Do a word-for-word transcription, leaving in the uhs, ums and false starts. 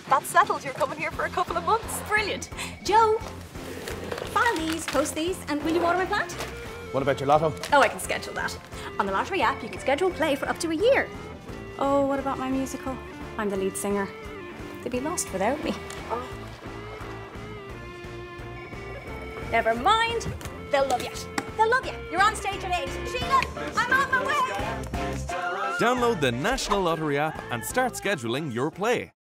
That's settled. You're coming here for a couple of months. Brilliant. Joe, file these, post these, and will you water my plant? What about your lotto? Oh, I can schedule that. On the lottery app, you can schedule play for up to a year. Oh, what about my musical? I'm the lead singer. They'd be lost without me. Oh. Never mind. They'll love you. They'll love you. You're on stage at eight. Sheila, I'm on my way. Download the National Lottery app and start scheduling your play.